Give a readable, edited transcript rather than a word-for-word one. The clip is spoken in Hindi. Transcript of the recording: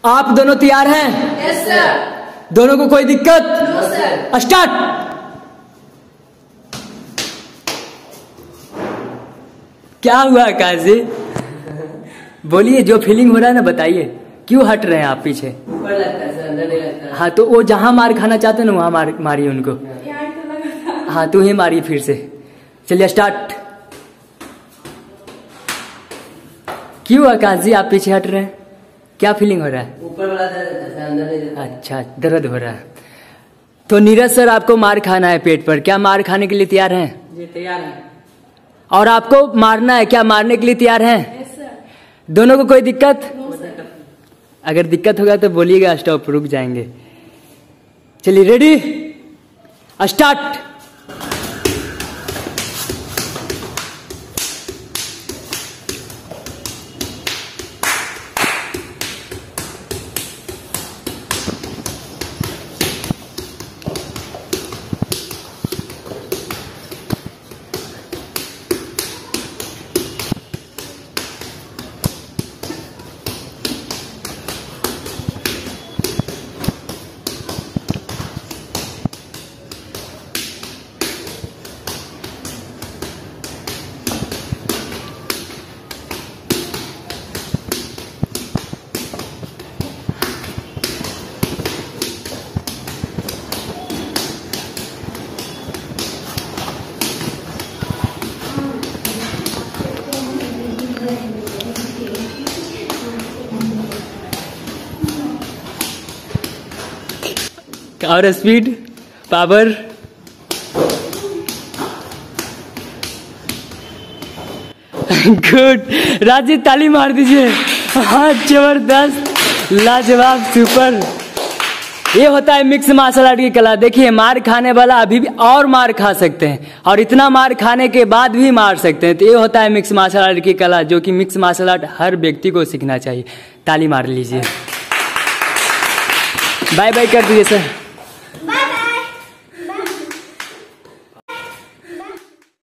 आप दोनों तैयार हैं? Yes sir. दोनों को कोई दिक्कत? No sir. स्टार्ट। क्या हुआ काजी? बोलिए, जो फीलिंग हो रहा है ना बताइए, क्यों हट रहे हैं आप पीछे? ऊपर लगता है सर, अंदर नहीं लगता। हाँ तो वो जहाँ मार खाना चाहते हैं ना वहाँ मारिए उनको। हाँ तू ही मारिए फिर से। चलिए स्टार्ट। क्यों आकाश जी आप पीछे हट रहे हैं? क्या फीलिंग हो रहा है? ऊपर वाला दर्द है, अंदर नहीं देता। अच्छा दर्द हो रहा है। तो नीरज सर आपको मार खाना है पेट पर, क्या मार खाने के लिए तैयार हैं? जी तैयार है। और आपको मारना है, क्या मारने के लिए तैयार हैं? Yes sir. दोनों को कोई दिक्कत? No sir. अगर दिक्कत होगा तो बोलिएगा, स्टॉप, रुक जाएंगे। चलिए रेडी स्टार्ट। और स्पीड, पावर। गुड, राजीव ताली मार दीजिए। हाँ जबरदस्त, लाजवाब, सुपर। ये होता है मिक्स मार्शल आर्ट की कला। देखिए मार खाने वाला अभी भी और मार खा सकते हैं, और इतना मार खाने के बाद भी मार सकते हैं। तो ये होता है मिक्स मार्शल आर्ट की कला, जो कि मिक्स मार्शल आर्ट हर व्यक्ति को सीखना चाहिए। ताली मार लीजिए। बाय बाय कर दीजिए सर।